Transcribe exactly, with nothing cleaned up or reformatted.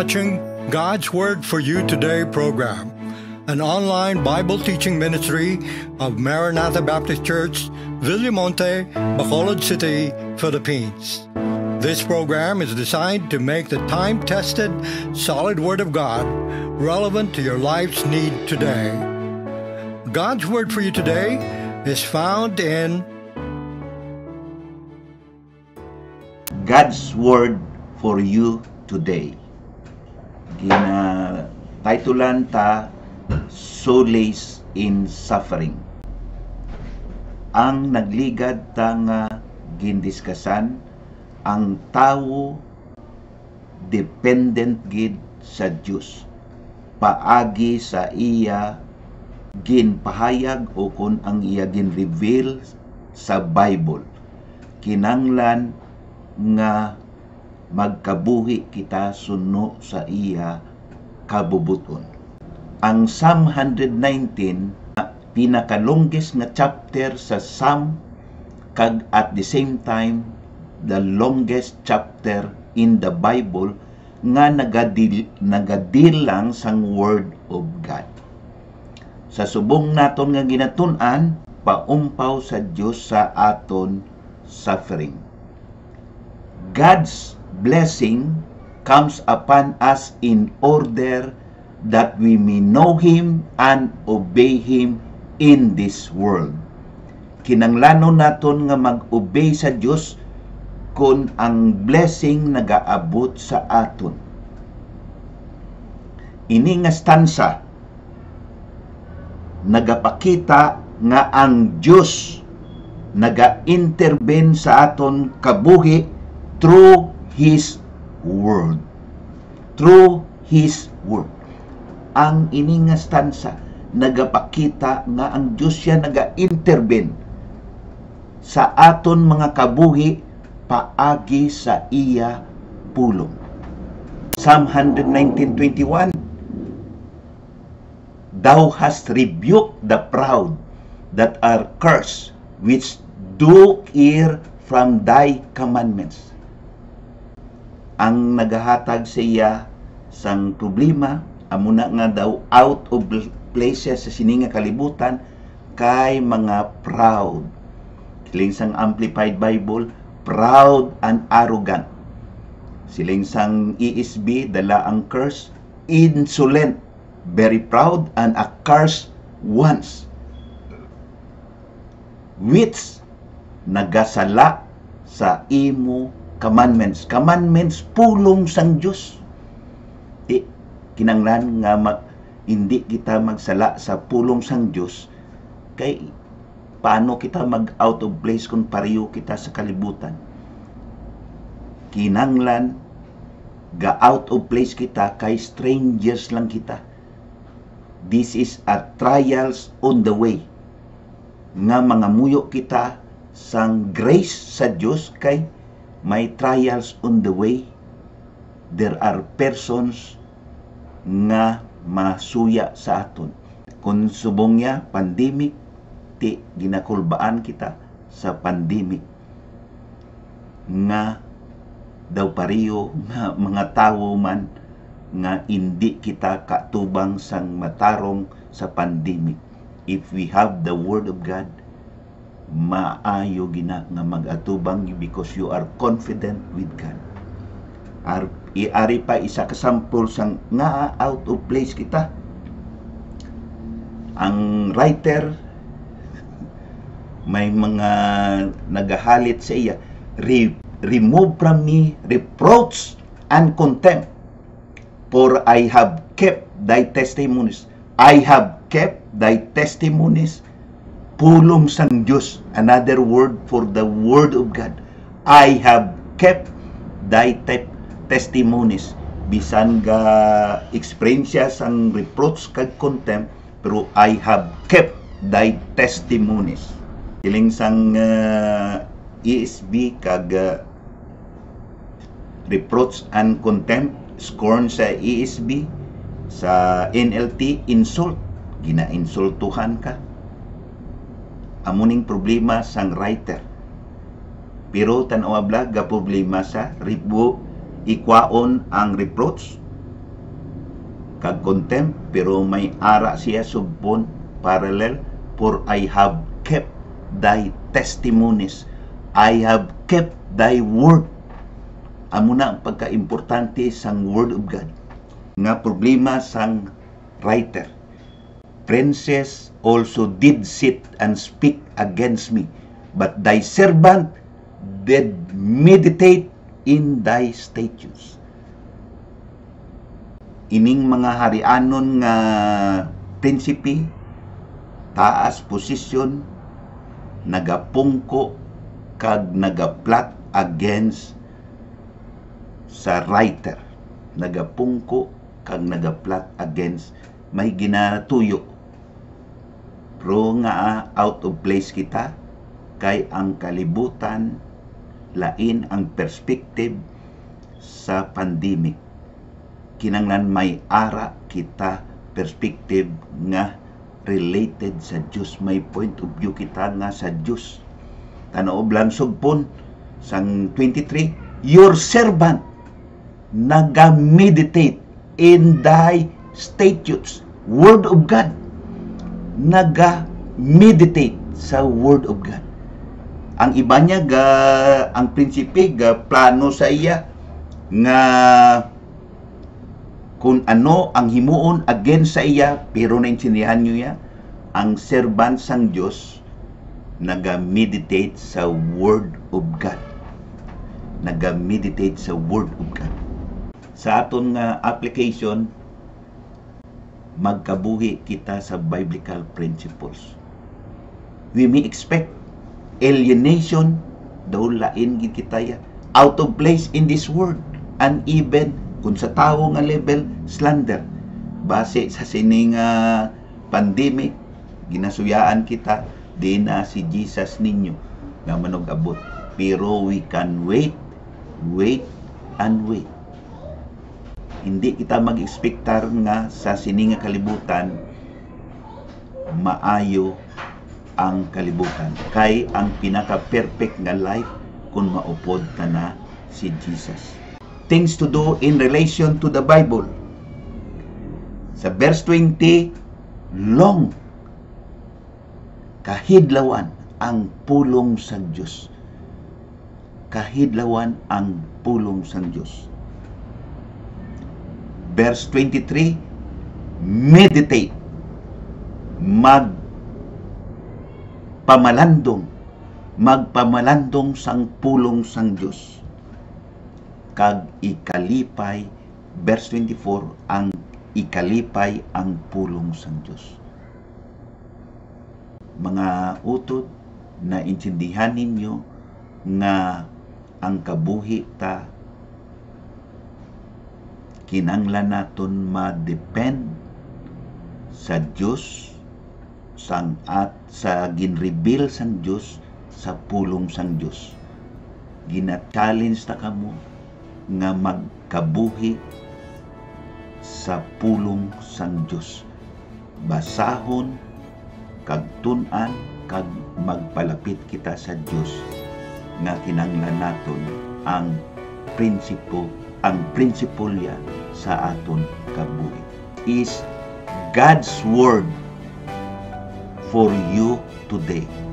watching God's Word for You Today program, an online Bible teaching ministry of Maranatha Baptist Church, Villamonte, Bacolod City, Philippines. This program is designed to make the time-tested, solid Word of God relevant to your life's need today. God's Word for You today is found in God's Word for You today. Gina titulan ta Solace in Suffering. Ang nagligad ta nga gindiskasan ang tawo dependent gid sa Dios. Paagi sa iya ginpahayag o kun ang iya gin-reveal sa Bible. Kinanglan nga magkabuhi kita suno sa iya kabubuton. Ang Psalm one nineteen, pinaka-longest nga chapter sa Psalm, kag at the same time the longest chapter in the Bible nga nagadil, nagadil lang sang Word of God. Sa subong naton nga ginatun-an, paumpaw sa Dios sa aton suffering. God's blessing comes upon us in order that we may know Him and obey Him in this world. Kinanglanon naton nga mag-obey sa Dios kung ang blessing nagaabot sa aton. Ini nga stanza nagapakita nga ang Dios naga-intervene sa aton kabuhi through His Word. Through His Word. Ang ini nga stanza nagapakita nga ang Diyos siya naga-intervene sa aton mga kabuhi paagi sa iya pulong. Psalm one nineteen twenty-one, Thou hast rebuked the proud that are cursed, which do err from thy commandments. Ang nagahatag sa iya sang problema, amuna nga daw out of places sa sininga kalibutan kay mga proud. Siling sang Amplified Bible, proud and arrogant. Siling sang E S B, dala ang curse, insolent, very proud and accursed ones, which nagasala sa imo commandments. Commandments, pulong sang Diyos. Di, kinanglan nga mag, hindi kita magsala sa pulong sang Diyos, kay paano kita mag out of place kung pareho kita sa kalibutan? Kinanglan ga out of place kita kay strangers lang kita. This is a trials on the way. Nga mga muyo kita sang grace sa Diyos kay may trials on the way. There are persons nga masuya sa aton. Kung subong niya, pandemic, ti ginakulbaan kita sa pandemic. Nga daw pariyo nga mga tao man nga hindi kita katubang sang matarong sa pandemic. If we have the Word of God, maayo gina nga mag-atubang because you are confident with God. Ar iari pa isa ka sample sang nga out of place kita. Ang writer may mga nagahalit sa iya, Re remove from me reproach and contempt, for I have kept thy testimonies. I have kept thy testimonies. Pulong sang Diyos, another word for the Word of God. I have kept thy te testimonies. Bisan ga experiensya sang reproach kag contempt, pero I have kept thy testimonies. Iling sang uh, E S B kag uh, reproach and contempt, scorn sa E S B, sa N L T, insult. Gina-insultuhan ka. Amuning problema sang writer. Pero tanawa blag ga problema sa ribo ikwaon ang reproach kag contempt, pero may ara siya subpon parallel, for I have kept thy testimonies, I have kept thy word. Amo na ang pagka-importante sang word of God. Nga problema sang writer, princes also did sit and speak against me, but thy servant did meditate in thy statutes. Ining mga harianon nga prinsipe, taas posisyon, nagapungko kag nagaplat against sa writer, nagapungko kag nagaplat against may ginatuyo. Pero nga out of place kita, kay ang kalibutan lain ang perspective sa pandemic. Kinanglan may ara kita perspective nga related sa Diyos, may point of view kita nga sa Diyos. Tanaob lang sugpon sang twenty-three, your servant naga-meditate in thy statutes, word of God. Naga-meditate sa word of God. Ang iba niya ga, ang prinsipe ga plano sa iya nga kung ano ang himuon against sa iya, pero naintindihan niyo ya, ang servant sang Diyos naga-meditate sa word of God. Naga-meditate sa word of God. Sa aton nga application, magkabuhi kita sa biblical principles. We may expect alienation, daw lain gid kita ya, out of place in this world, and even kung sa tao nga level, slander. Base sa sining uh, pandemic, ginasuyaan kita, di na si Jesus ninyo nga manog-abot. Pero we can wait, wait, and wait. Hindi kita mag-expectar nga sa sining nga kalibutan, maayo ang kalibutan. Kay ang pinaka-perfect nga life kung maupod ka na si Jesus. Things to do in relation to the Bible. Sa verse twenty, long kahidlawan ang pulong sang Diyos. Kahidlawan ang pulong sang Diyos. Verse twenty-three, meditate, mag pamalandong, magpamalandong sang pulong sang Diyos. Kag ikalipay, verse twenty-four, ang ikalipay ang pulong sang Diyos. Mga utod, na intindihan ninyo nga ang kabuhi ta kinanglan naton ma-depend sa Diyos, sang at sa ginreveal sang Diyos, sa pulong sang Diyos. Gina-challenge ta kamo nga magkabuhi sa pulong sang Diyos. Basahon, kag tun-an, kag magpalapit kita sa Diyos nga kinanglan naton ang prinsipo, ang prinsipolya sa aton kabuhi. Is God's word for you today.